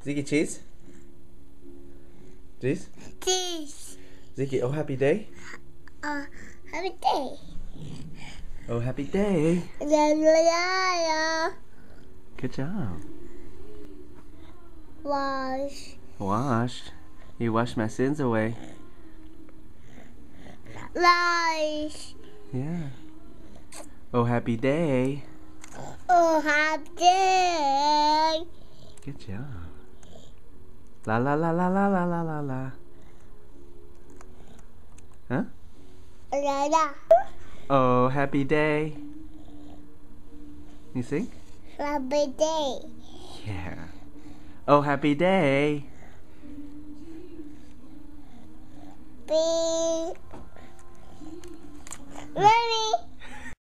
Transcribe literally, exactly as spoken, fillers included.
Ziggy, cheese? Cheese? Cheese. Ziggy, oh happy day? Uh, happy day. Oh happy day. La, la, la, la. Good job. Wash. Washed. You washed my sins away. Rice. Yeah. Oh happy day. Oh, happy day. Good job. La la la la la la la la la. Huh? La, la. Oh happy day. You sing? Happy day. Yeah. Oh happy day. Big. Mommy.